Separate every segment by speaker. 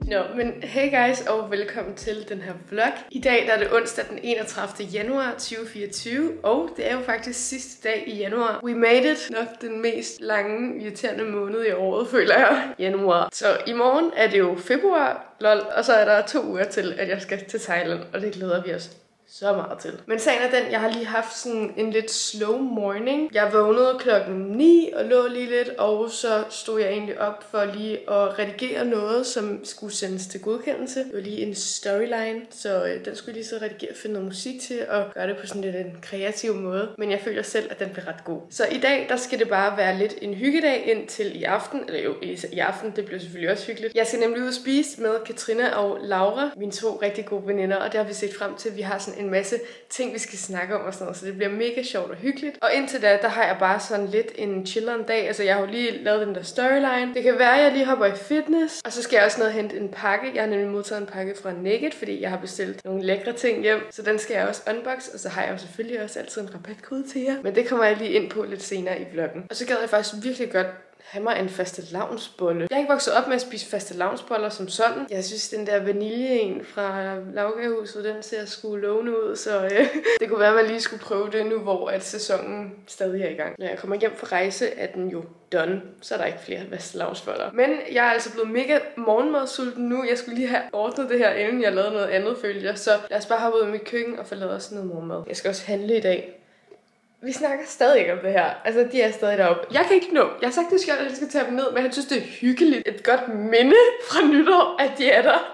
Speaker 1: Nå, men hey guys og velkommen til den her vlog. I dag der er det onsdag den 31. januar 2024, og det er jo faktisk sidste dag i januar. We made it. Nok den mest lange, irriterende måned i året, føler jeg. Januar. Så i morgen er det jo februar, lol, og så er der 2 uger til, at jeg skal til Thailand, og det glæder vi os så meget til. Men sagen er den, jeg har lige haft sådan en lidt slow morning. Jeg vågnede klokken 9 og lå lige lidt, og så stod jeg egentlig op for lige at redigere noget, som skulle sendes til godkendelse. Det var lige en storyline, så den skulle lige så redigere, finde noget musik til og gøre det på sådan lidt en kreativ måde. Men jeg føler selv, at den bliver ret god. Så i dag, der skal det bare være lidt en hyggedag indtil i aften. Eller jo, i aften, det bliver selvfølgelig også hyggeligt. Jeg skal nemlig ud og spise med Katrina og Laura, mine 2 rigtig gode veninder, og det har vi set frem til. Vi har sådan en masse ting, vi skal snakke om og sådan noget, så det bliver mega sjovt og hyggeligt. Og indtil da, der har jeg bare sådan lidt en chilleren dag. Altså, jeg har jo lige lavet den der storyline. Det kan være, at jeg lige hopper i fitness, og så skal jeg også ned og hente en pakke. Jeg har nemlig modtaget en pakke fra Naked, fordi jeg har bestilt nogle lækre ting hjem, så den skal jeg også unbox, og så har jeg jo selvfølgelig også altid en rabatkode til jer. Men det kommer jeg lige ind på lidt senere i vloggen. Og så gad jeg faktisk virkelig godt have mig en fastelavnsbolle. Jeg er ikke vokset op med at spise fastelavnsboller som sådan. Jeg synes, den der vanilje fra Lavgahuset, den ser sgu lovende ud, så det kunne være, at man lige skulle prøve det nu, hvor at sæsonen stadig er i gang. Når jeg kommer hjem fra rejse, er den jo done, så er der ikke flere fastelavnsboller. Men jeg er altså blevet mega morgenmadsulten nu. Jeg skulle lige have ordnet det her, inden jeg lavede noget andet, følte jeg. Så lad os bare hoppe ud i mit køkken og få lavet også noget morgenmad. Jeg skal også handle i dag. Vi snakker stadig ikke om det her. Altså, de er stadig deroppe. Jeg kan ikke nå. Jeg har sagt, at jeg skal tage dem ned, men jeg synes, det er hyggeligt. Et godt minde fra nytår, at de er der.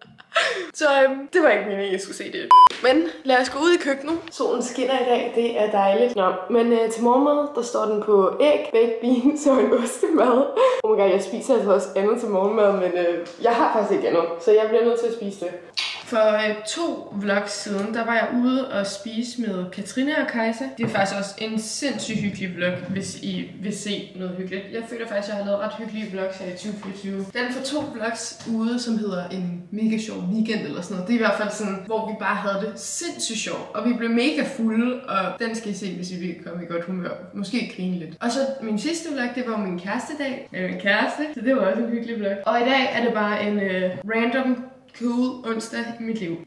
Speaker 1: Så det var ikke meningen, at jeg skulle se det. Men lad os gå ud i køkkenet. Solen skinner i dag, det er dejligt. Nå, men til morgenmad, der står den på æg, baked beans og en ostemad. Oh my god, jeg spiser altså også andet til morgenmad, men jeg har faktisk ikke andet, så jeg bliver nødt til at spise det. For 2 vlogs siden, der var jeg ude og spise med Katrina og Kajsa. Det er faktisk også en sindssygt hyggelig vlog, hvis I vil se noget hyggeligt. Jeg føler faktisk, at jeg har lavet ret hyggelige vlogs her i 2024. Den for 2 vlogs ude, som hedder en mega sjov weekend eller sådan noget. Det er i hvert fald sådan, hvor vi bare havde det sindssygt sjovt. Og vi blev mega fulde, og den skal I se, hvis I vil komme i godt humør. Måske grine lidt. Og så min sidste vlog, det var min kærestedag med min kæreste. Så det var også en hyggelig vlog. Og i dag er det bare en random cool onsdag i mit liv.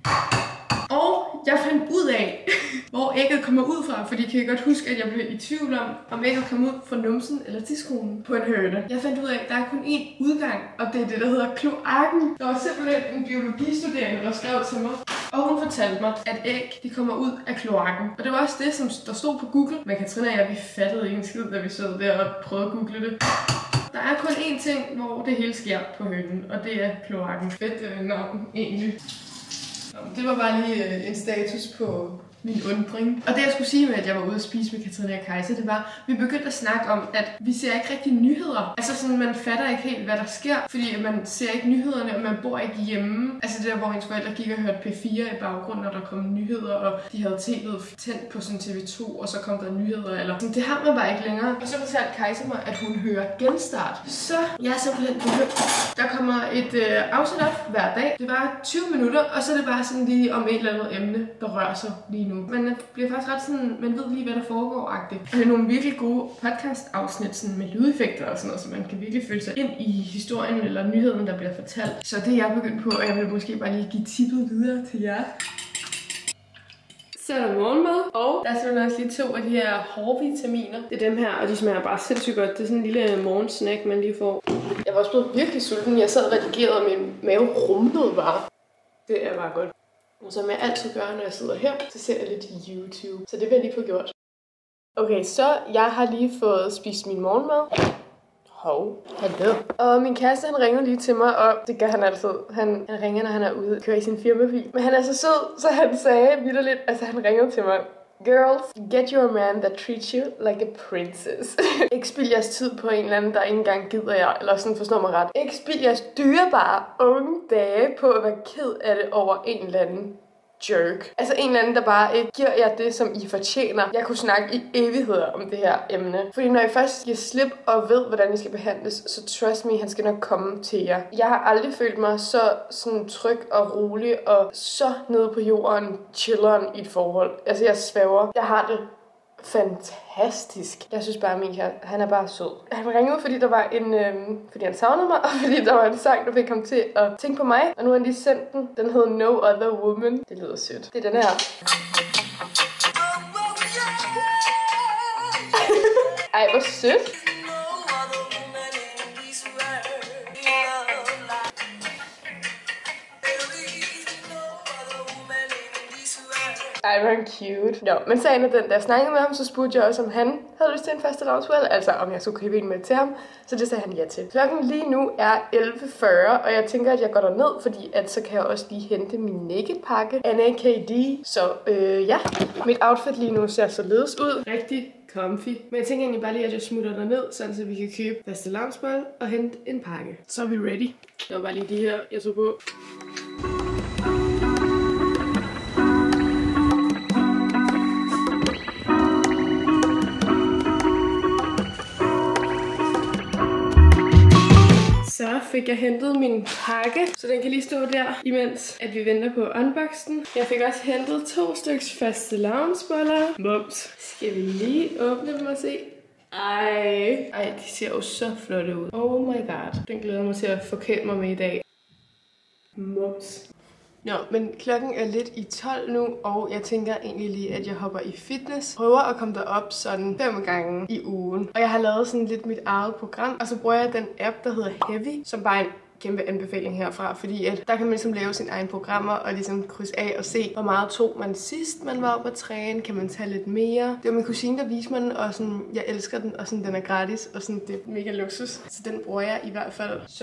Speaker 1: Og jeg fandt ud af, hvor ægget kommer ud fra, fordi kan I godt huske, at jeg blev i tvivl om ægget kom ud fra numsen eller tidskolen på en høne. Jeg fandt ud af, at der er kun én udgang, og det er det, der hedder kloakken. Der var simpelthen en biologistuderende, der skrev til mig, og hun fortalte mig, at æg, de kommer ud af kloakken. Og det var også det, som der stod på Google. Men Katrina og jeg, vi fattede ikke en skid, da vi sad der og prøvede at google det. Der er kun én ting, hvor det hele sker på hønen, og det er kloakken. Fedt navn, egentlig. Det var bare lige en status på min undring. Og det jeg skulle sige med, at jeg var ude at spise med Katrina og Kajsa, det var, at vi begyndte at snakke om, at vi ser ikke rigtig nyheder. Altså sådan, man fatter ikke helt, hvad der sker, fordi man ser ikke nyhederne, og man bor ikke hjemme. Altså det der, hvor ens forældre gik og hørte P4 i baggrunden, når der kom nyheder, og de havde tv'et tændt på sådan TV2, og så kom der nyheder, eller sådan, det har man bare ikke længere. Og så fortalte Kajsa mig, at hun hører genstart. Så jeg er simpelthen begyndt. Der kommer et afsnit op hver dag. Det var 20 minutter, og så er det bare sådan lige om et eller andet emne, der rører sig lige nu. Man bliver faktisk ret sådan, man ved lige, hvad der foregår-agtigt. Det er nogle virkelig gode podcast-afsnit sådan med lydeffekter og sådan noget, så man kan virkelig føle sig ind i historien eller nyheden, der bliver fortalt. Så det er jeg begyndt på, og jeg vil måske bare lige give tippet videre til jer. Så er der morgenmad, og der er simpelthen også lige 2 af de her hårvitaminer. Det er dem her, og de smager bare sindssygt godt. Det er sådan en lille morgensnack, man lige får. Jeg var også blevet virkelig sulten. Jeg sad og redigerede, og min mave rumlede bare. Det er bare godt. Og som jeg altid gør, når jeg sidder her, så ser jeg lidt YouTube. Så det vil jeg lige få gjort. Okay, så jeg har lige fået spist min morgenmad. Hov, hallo. Og min kæreste, han ringede lige til mig, og det gør han altid. Han ringer, når han er ude og kører i sin firmabil. Men han er så sød, så han sagde vitterligt, altså han ringede til mig. Girls, get your man that treats you like a princess. Ikke spil jeres tid på en eller anden, der ikke engang gider jer, eller sådan forstår mig ret. Ikke spil jeres dyrebare unge dage på at være ked af det over en eller anden jerk. Altså en eller anden, der bare ikke giver jer det, som I fortjener. Jeg kunne snakke i evigheder om det her emne. Fordi når I først giver slip og ved, hvordan I skal behandles, så trust me, han skal nok komme til jer. Jeg har aldrig følt mig så sådan tryg og rolig og så nede på jorden, chilleren i et forhold. Altså jeg svæver. Jeg har det fantastisk. Jeg synes bare, at min kæreste, han er bare sød. Han ringede ud, fordi der var fordi han savnede mig, og fordi der var en sang, der fik ham til at tænke på mig. Og nu har han lige sendt den. Den hedder No Other Woman. Det lyder sødt. Det er den her. Ej, hvor sødt. Ej, hvor cute. Nå, men sagen er den, da jeg snakkede med ham, så spurgte jeg også, om han havde lyst til en fastelavnsduel. Altså, om jeg skulle købe en med til ham. Så det sagde han ja til. Klokken lige nu er 11:40, og jeg tænker, at jeg går derned, fordi at så kan jeg også lige hente min naked-pakke. NAKD. Så ja, mit outfit lige nu ser således ud. Rigtig comfy. Men jeg tænker egentlig bare lige, at jeg smutter derned, sådan så vi kan købe fastelavnsbolle og hente en pakke. Så er vi ready. Det var bare lige de her, jeg tog på. Så fik jeg hentet min pakke, så den kan lige stå der, imens at vi venter på unboxen. Jeg fik også hentet 2 styks fastelavnsboller. Mums. Skal vi lige åbne dem og se? Ej, de ser jo så flotte ud. Oh my god. Den glæder mig til at forkæle mig med i dag. Mums. Nå, men klokken er lidt i 12 nu, og jeg tænker egentlig lige, at jeg hopper i fitness. Prøver at komme derop sådan 5 gange i ugen. Og jeg har lavet sådan lidt mit eget program, og så bruger jeg den app, der hedder Heavy, som bare er en kæmpe anbefaling herfra, fordi at der kan man ligesom lave sine egne programmer og ligesom krydse af og se, hvor meget tog man sidst, man var oppe at træne. Kan man tage lidt mere? Det var min kusine, der viste mig den, og sådan, jeg elsker den, og sådan, den er gratis, og sådan, det er mega luksus. Så den bruger jeg i hvert fald. Så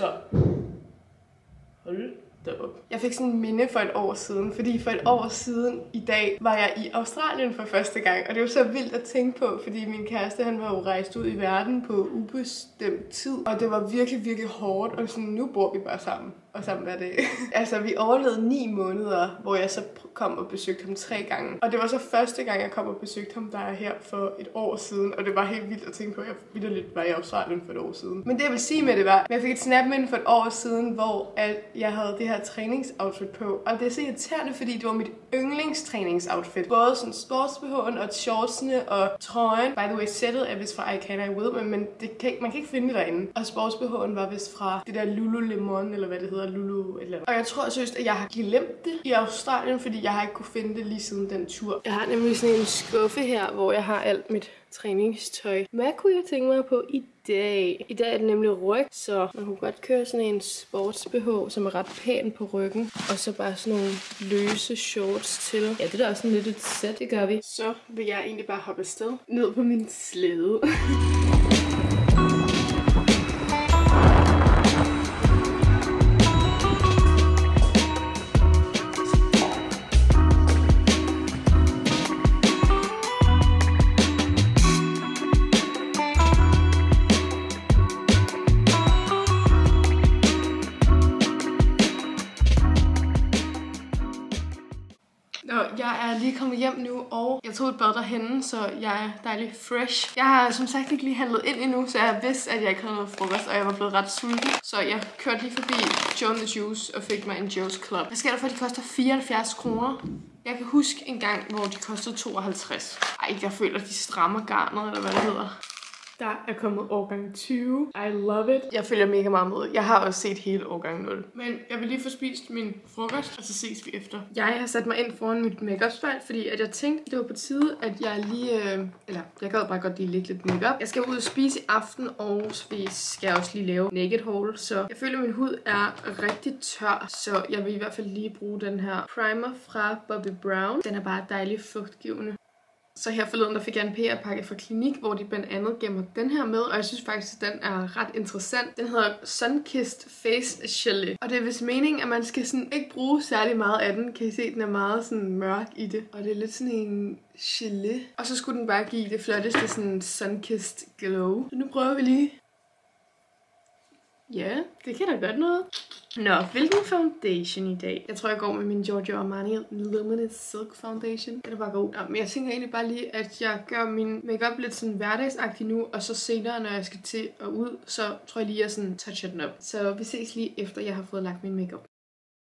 Speaker 1: hold derop. Jeg fik sådan en minde for et år siden, fordi for et år siden i dag var jeg i Australien for første gang, og det var så vildt at tænke på, fordi min kæreste, han var jo rejst ud i verden på ubestemt tid, og det var virkelig, virkelig hårdt, og sådan, nu bor vi bare sammen, og sammen hver dag. Altså, vi overlevede 9 måneder, hvor jeg så kom og besøgte ham 3 gange, og det var så første gang, jeg kom og besøgte ham, der er her for et år siden, og det var helt vildt at tænke på, at jeg vitterligt var i Australien for et år siden. Men det jeg vil sige med det var, at jeg fik et snap med for et år siden, hvor at jeg havde det her træningsoutfit på, og det er så irriterende, fordi det var mit yndlingstræningsoutfit. Både sådan sportsbehåen og shortsene og trøjen. By the way, sættet er vist fra I Can I Will, men man kan ikke finde det derinde. Og sportsbehåen var vist fra det der Lululemon, eller hvad det hedder, Lulu eller. Og jeg tror seriøst, at jeg har glemt det i Australien, fordi jeg har ikke kunne finde det lige siden den tur. Jeg har nemlig sådan en skuffe her, hvor jeg har alt mit træningstøj. Hvad kunne jeg tænke mig på i dag? I dag er det nemlig ryg, så man kunne godt køre sådan en sports-BH, som er ret pæn på ryggen. Og så bare sådan nogle løse shorts til. Ja, det er da også sådan lidt et sæt, det gør vi. Så vil jeg egentlig bare hoppe afsted ned på min slæde. Jeg er lige kommet hjem nu, og jeg tog et bad derhenne, så jeg er dejlig fresh. Jeg har som sagt ikke lige handlet ind endnu, så jeg vidste, at jeg ikke havde noget frokost, og jeg var blevet ret sulten. Så jeg kørte lige forbi Joe and the Juice og fik mig en Joe's Club. Hvad sker der for, at de koster 74 kroner? Jeg kan huske en gang, hvor de kostede 52. Ej, jeg føler, at de strammer garnet, eller hvad det hedder. Der er kommet årgang 20. I love it. Jeg følger mega meget med. Jeg har også set hele årgang 0. Men jeg vil lige få spist min frokost, og så ses vi efter. Jeg har sat mig ind foran mit make-up-spejl, fordi at jeg tænkte, det var på tide, at jeg lige... jeg gad bare godt lige lægge lidt make-up. Jeg skal ud og spise i aften, og vi skal også lige lave naked haul. Så jeg føler, at min hud er rigtig tør, så jeg vil i hvert fald lige bruge den her primer fra Bobbi Brown. Den er bare dejlig fugtgivende. Så her forleden, der fik jeg en PR-pakke fra Klinik, hvor de blandt andet gemmer den her med, og jeg synes faktisk, at den er ret interessant. Den hedder Sunkissed Face Gelé, og det er vist meningen, at man skal sådan ikke bruge særlig meget af den. Kan I se, den er meget sådan mørk i det, og det er lidt sådan en gelé. Og så skulle den bare give det flotteste sådan Sunkissed glow. Så nu prøver vi lige. Ja, det kan da godt noget. Nå, hvilken foundation i dag? Jeg tror, jeg går med min Giorgio Armani Luminous Silk Foundation. Den er bare god. Nå, men jeg tænker egentlig bare lige, at jeg gør min makeup lidt sådan hverdagsagtig nu, og så senere, når jeg skal til og ud, så tror jeg lige, at jeg sådan toucher den op. Så vi ses lige efter, jeg har fået lagt min makeup.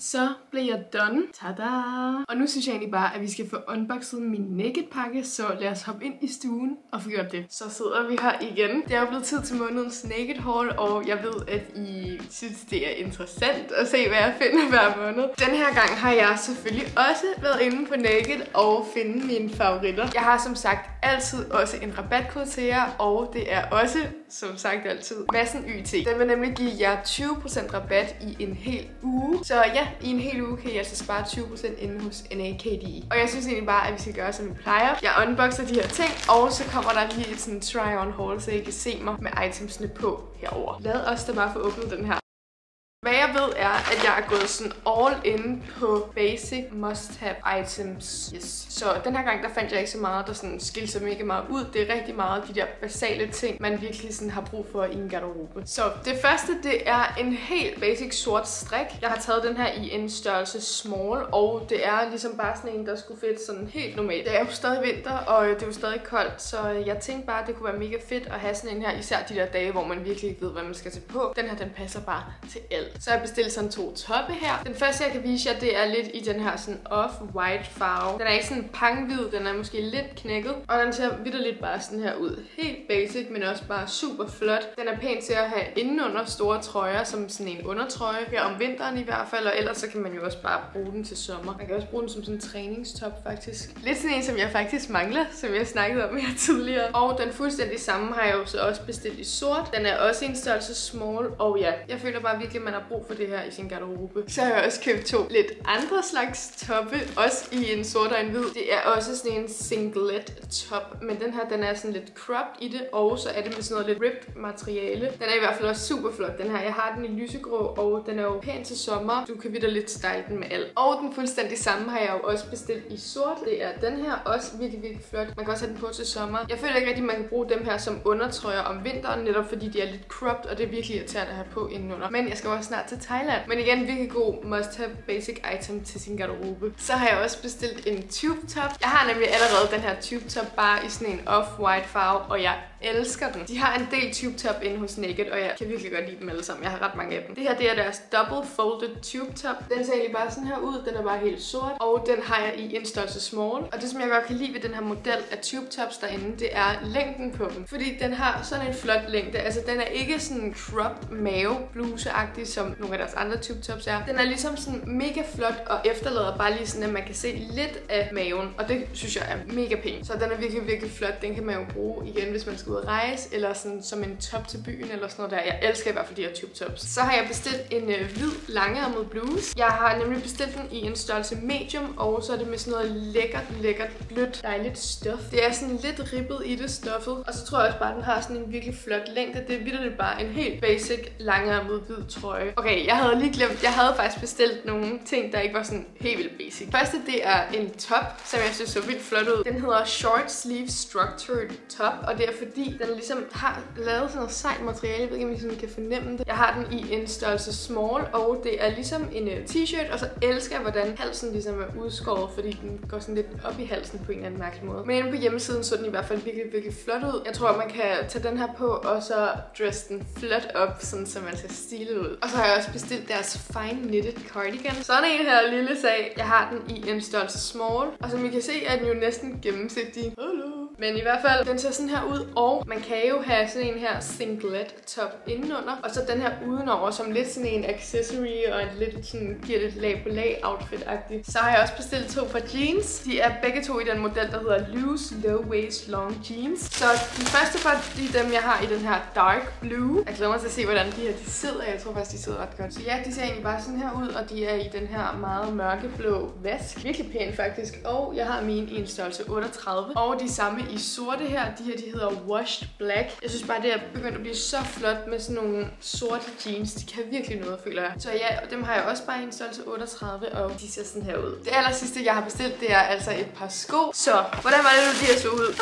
Speaker 1: Så blev jeg done. Tada! Og nu synes jeg egentlig bare, at vi skal få unboxet min Naked pakke, så lad os hoppe ind i stuen og få gjort det. Så sidder vi her igen. Det er jo blevet tid til månedens Naked haul, og jeg ved, at I synes, det er interessant at se, hvad jeg finder hver måned. Den her gang har jeg selvfølgelig også været inde på Naked og finde mine favoritter. Jeg har som sagt altid også en rabatkode til jer, og det er også, som sagt altid, Madsen YT. Den vil nemlig give jer 20% rabat i en hel uge. Så ja, i en hel uge kan I altså spare 20% inde hos NAKD. Og jeg synes egentlig bare, at vi skal gøre, som vi plejer. Jeg unboxer de her ting, og så kommer der lige et sådan try-on haul, så I kan se mig med itemsene på herover. Lad os da bare få åbnet den her. Hvad jeg ved er, at jeg er gået sådan all in på basic must-have items. Yes. Så den her gang, der fandt jeg ikke så meget, der sådan skilte sig mega meget ud. Det er rigtig meget de der basale ting, man virkelig sådan har brug for i en garderobe. Så det første, det er en helt basic sort strik. Jeg har taget den her i en størrelse small, og det er ligesom bare sådan en, der skulle fedt sådan helt normalt. Det er jo stadig vinter, og det er jo stadig koldt, så jeg tænkte bare, at det kunne være mega fedt at have sådan en her, især de der dage, hvor man virkelig ikke ved, hvad man skal tage på. Den her, den passer bare til alt. Så jeg bestilt sådan 2 toppe her. Den første, jeg kan vise jer, det er lidt i den her sådan off-white farve. Den er ikke sådan panghvid, den er måske lidt knækket. Og den ser vitterligt bare sådan her ud. Helt basic, men også bare super flot. Den er pæn til at have indenunder store trøjer, som sådan en undertrøje. Her om vinteren i hvert fald, og ellers så kan man jo også bare bruge den til sommer. Man kan også bruge den som sådan en træningstop faktisk. Lidt sådan en, som jeg faktisk mangler, som jeg snakkede om her tidligere. Og den fuldstændig samme har jeg jo så også bestilt i sort. Den er også i en størrelse small, og ja, jeg føler bare virkelig, at man har brug for det her i sin garderobe. Så har jeg også købt 2 lidt andre slags toppe, også i en sort og en hvid. Det er også sådan en singlet top, men den her, den er sådan lidt cropped i det, og så er det med sådan noget lidt ripped materiale. Den er i hvert fald også super flot, den her. Jeg har den i lysegrå, og den er jo pæn til sommer. Du kan vitterligt style den med alt. Og den fuldstændig samme har jeg jo også bestilt i sort. Det er den her, også virkelig, virkelig flot. Man kan også have den på til sommer. Jeg føler ikke rigtig, man kan bruge dem her som undertrøjer om vinteren, netop fordi de er lidt cropped, og det er virkelig irriterende at have på indenunder. Men jeg skal også snart til Thailand. Men igen, virkelig god must-have basic item til sin garderobe. Så har jeg også bestilt en tube top. Jeg har nemlig allerede den her tube top bare i sådan en off-white farve, og jeg elsker den. De har en del tube top inde hos Naked, og jeg kan virkelig godt lide dem alle sammen. Jeg har ret mange af dem. Det her, det er deres double folded tube top. Den ser egentlig bare sådan her ud. Den er bare helt sort, og den har jeg i en størrelse small. Og det, som jeg godt kan lide ved den her model af tube tops derinde, det er længden på dem. Fordi den har sådan en flot længde. Altså, den er ikke sådan cropped mave bluse-agtig, som nogle af deres andre tube tops er. Den er ligesom sådan mega flot og efterlader bare lige sådan, at man kan se lidt af maven. Og det synes jeg er mega pænt. Så den er virkelig, virkelig flot. Den kan man jo bruge igen, hvis man skal ud at rejse, eller sådan som en top til byen, eller sådan noget der. Jeg elsker i hvert fald de her tube tops. Så har jeg bestilt en hvid langærmet bluse. Jeg har nemlig bestilt den i en størrelse medium, og så er det med sådan noget lækkert blødt, dejligt stof. Det er sådan lidt ribbet i det stoffet, og så tror jeg også bare, at den har sådan en virkelig flot længde. Det er vitterligt bare en helt basic langærmet hvid trøje. Okay, jeg havde lige glemt, jeg havde faktisk bestilt nogle ting, der ikke var sådan helt vildt basic. Første, det er en top, som jeg synes så vildt flot ud. Den hedder Short Sleeve Structured Top, og det er fordi, den ligesom har lavet sådan noget sejt materiale. Jeg ved ikke, om I sådan kan fornemme det. Jeg har den i en størrelse small, og det er ligesom en t-shirt, og så elsker jeg, hvordan halsen ligesom er udskåret, fordi den går sådan lidt op i halsen på en eller anden mærkelig måde. Men inde på hjemmesiden så den i hvert fald virkelig, virkelig flot ud. Jeg tror, man kan tage den her på, og så dress den flot op, sådan så man ser stilet ud. Og så har jeg også bestilt deres fine knitted cardigan. Sådan en her lille sag. Jeg har den i en størrelse small, og som I kan se, er den jo næsten gennemsigtig. Men i hvert fald, den ser sådan her ud, og man kan jo have sådan en her singlet top indenunder, og så den her udenover, som lidt sådan en accessory, og lidt sådan, giver lidt lag på lag outfit-agtigt. Så har jeg også bestilt 2 par jeans. De er begge to i den model, der hedder Loose Low Waist Long Jeans. Så de første par, de er dem, jeg har i den her dark blue. Jeg glæder mig til at se, hvordan de her de sidder. Jeg tror faktisk, de sidder ret godt. Så ja, de ser egentlig bare sådan her ud, og de er i den her meget mørkeblå vask. Virkelig pæn faktisk. Og jeg har mine i en størrelse 38. Og de samme i sorte her. De her, de hedder Washed Black. Jeg synes bare, det er begyndt at blive så flot med sådan nogle sorte jeans. De kan virkelig noget, føler jeg. Så ja, og dem har jeg også bare i en størrelse 38, og de ser sådan her ud. Det aller sidste, jeg har bestilt, det er altså et par sko. Så, hvordan var det nu, de her så ud?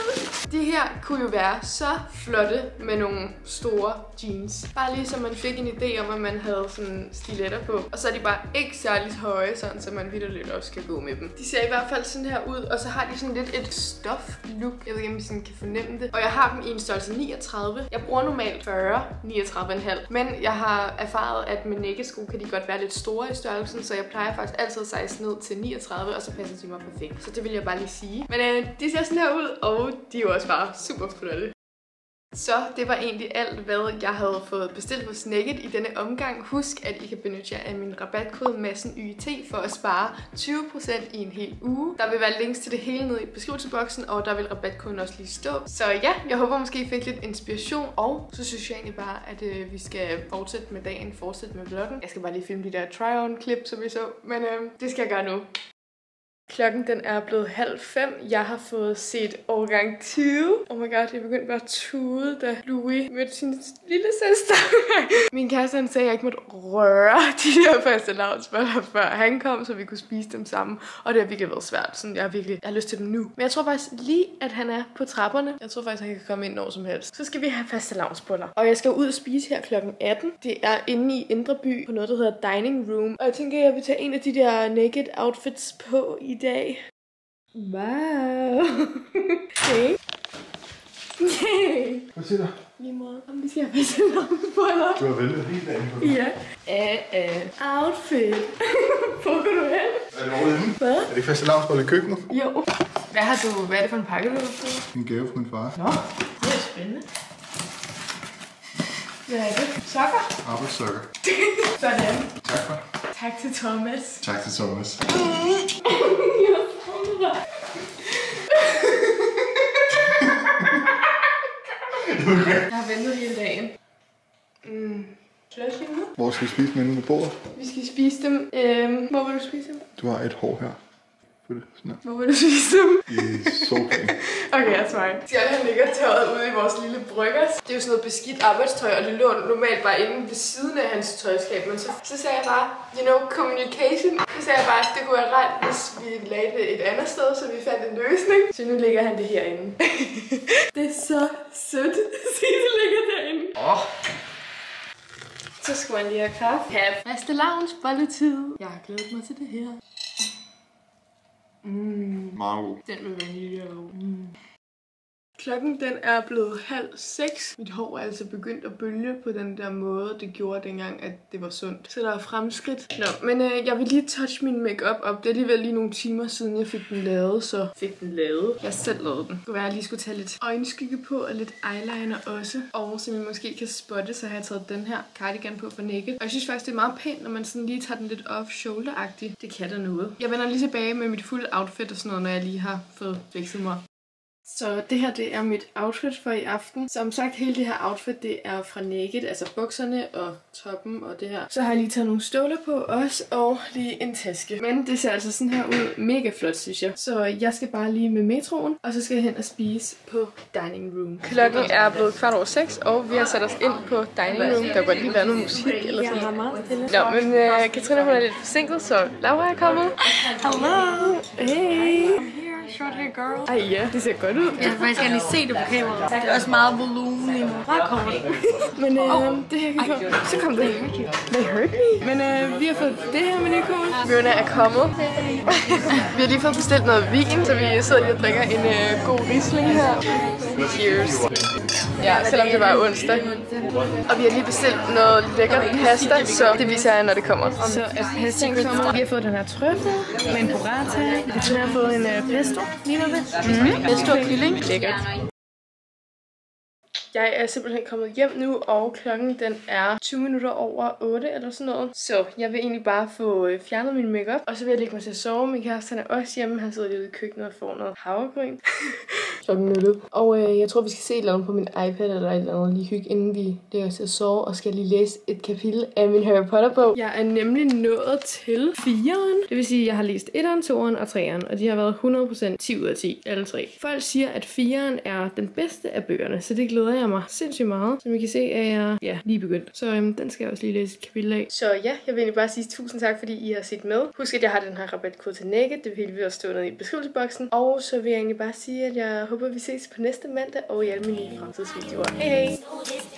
Speaker 1: De her kunne jo være så flotte med nogle store jeans. Bare lige så man fik en idé om, at man havde sådan stiletter på. Og så er de bare ikke særligt høje, sådan så man vitterligt også kan gå med dem. De ser i hvert fald sådan her ud, og så har de sådan lidt et stof look. Jeg ved ikke, om I sådan kan fornemme det. Og jeg har dem i en størrelse 39. Jeg bruger normalt 40, 39,5. Men jeg har erfaret, at med Naked-sko kan de godt være lidt store i størrelsen, så jeg plejer faktisk altid at size ned til 39, og så passer de mig perfekt. Så det vil jeg bare lige sige. Men de ser sådan her ud, og de er jo også bare super flotte. Så det var egentlig alt, hvad jeg havde fået bestilt hos Naked i denne omgang. Husk, at I kan benytte jer af min rabatkode MASSENYT for at spare 20% i en hel uge. Der vil være links til det hele nede i beskrivelsesboksen, og der vil rabatkoden også lige stå. Så ja, jeg håber måske I fik lidt inspiration, og så synes jeg egentlig bare, at vi skal fortsætte med dagen, fortsætte med vloggen. Jeg skal bare lige filme de der try-on-klip, som vi så, men det skal jeg gøre nu. Klokken den er blevet 4:30. Jeg har fået set årgang 20. Oh my god, jeg begyndte bare at tude, da Louis mødte sin lille søster. Min kæreste han sagde, at jeg ikke måtte røre de der fastelavnsboller, før han kom, så vi kunne spise dem sammen. Og det har virkelig været svært. Sådan, jeg har lyst til dem nu. Men jeg tror faktisk lige, at han er på trapperne. Jeg tror faktisk, han kan komme ind når som helst. Så skal vi have fastelavnsboller. Og jeg skal ud og spise her klokken 18. Det er inde i Indre By på noget, der hedder Dining Room. Og jeg tænker, at jeg vil tage en af de der naked outfits på i dag. Wow. Okay.
Speaker 2: Hvad siger du?
Speaker 1: Lige måde. Om vi skal have fastelavnsboller.
Speaker 2: Du har ventet hele dagen på det.
Speaker 1: Ja. Outfit. Hvor går du hen?
Speaker 2: Er det overhovedet inde?
Speaker 1: Hvad?
Speaker 2: Er det fastelavnsboller i køkkenet?
Speaker 1: Jo. Hvad er det for en pakke, du har fået?
Speaker 2: En gave fra min far.
Speaker 1: Nå, det er spændende. Hvad er det? Sokker?
Speaker 2: Arbejdssokker.
Speaker 1: Sådan.
Speaker 2: Tak for.
Speaker 1: Tak til Thomas.
Speaker 2: Tak til Thomas.
Speaker 1: Jeg har ventet hele dagen.
Speaker 2: Hvor skal vi spise dem inde på bordet?
Speaker 1: Vi skal spise dem. Hvor vil du spise dem?
Speaker 2: Du har et hår her. Sådan her.
Speaker 1: Hvor vil du spise dem?
Speaker 2: I sofaen.
Speaker 1: Okay, jeg svarer. Skal han ligger tøjet ude i vores lille bryggers. Det er jo sådan noget beskidt arbejdstøj, og det lå normalt bare inde ved siden af hans tøjskab. Men så sagde jeg bare, communication. Så sagde jeg bare, at det kunne være rart, hvis vi lagde det et andet sted, så vi fandt en løsning. Så nu ligger han det herinde. Det er så sødt at sige, det ligger derinde. Så skulle han lige have kaffe. Fastelavnsbolletid. Jeg har glædet mig til det her.
Speaker 2: Meget god.
Speaker 1: Den med vanilje og Klokken den er blevet 5:30. Mit hår er altså begyndt at bølge på den der måde, det gjorde dengang, at det var sundt. Så der er fremskridt. Nå, men jeg vil lige touch min makeup op. Det er alligevel lige nogle timer siden, jeg fik den lavet, så fik den lavet. Jeg selv lavede den. Det kunne være, at jeg lige skulle tage lidt øjenskygge på og lidt eyeliner også. Og som I måske kan spotte, så har jeg taget den her cardigan på for Naked. Og jeg synes faktisk, det er meget pænt, når man sådan lige tager den lidt off-shoulder-agtigt. Det kan der noget. Jeg vender lige tilbage med mit fulde outfit og sådan noget, når jeg lige har fået fikset mig. Så det her, det er mit outfit for i aften. Som sagt, hele det her outfit, det er fra Naked, altså bukserne og toppen og det her. Så har jeg lige taget nogle støvler på også, og lige en taske. Men det ser altså sådan her ud. Mega flot, synes jeg. Så jeg skal bare lige med metroen, og så skal jeg hen og spise på Dining Room. Klokken er blevet 5:15, og vi har sat os ind på Dining Room. Der kan godt lige være noget musik eller sådan noget. Nå, men Katrine, hun er lidt forsinket, så Laura er kommet.
Speaker 3: Hello!
Speaker 1: Hey!
Speaker 3: Short hair girl.
Speaker 1: Ej ja, det ser godt ud.
Speaker 3: Jeg vil faktisk gerne lige se det på kameraet. Det er også meget volumen lige nu. Bare kort.
Speaker 1: Men det her kan gå. Så kom det. They hurt me. Men vi har fået det her menukort. Myrna er kommet. Vi har lige fået bestilt noget vin, så vi sidder lige og drikker en god Riesling her. Cheers. Ja, selvom det var onsdag. Og vi har lige bestilt noget lækker pasta, så det viser jeg, når det kommer. Så er pastaen kommet. Vi har fået den her trøffel med en burrata. Vi har fået en pesto. Ligner det? Pesto og kylling. Lækkert. Jeg er simpelthen kommet hjem nu, og klokken den er 20 minutter over 8 eller sådan noget. Så jeg vil egentlig bare få fjernet min makeup, og så vil jeg lægge mig til at sove. Min kæreste han er også hjemme. Han sidder lige ude i køkkenet og får noget havregryn. Klokken 0. Og jeg tror, vi skal se et eller andet på min iPad eller et eller andet lige hygge, inden vi lægger os til at sove. Og skal lige læse et kapitel af min Harry Potter-bog. Jeg er nemlig nået til 4'eren. Det vil sige, at jeg har læst 1'eren, 2'eren og 3'eren. Og de har været 100% 10 ud af 10, alle tre. Folk siger, at 4'eren er den bedste af bøgerne, så det glæder jeg mig sindssygt meget. Som I kan se, er jeg lige begyndt. Så den skal jeg også lige læse et kapitel af. Så ja, jeg vil egentlig bare sige tusind tak, fordi I har set med. Husk, at jeg har den her rabatkode til Naked. Det vil også stå nede i beskrivelsesboksen. Og så vil jeg egentlig bare sige, at jeg håber, vi ses på næste mandag og i alle mine fremtidsvideoer. Hej hej!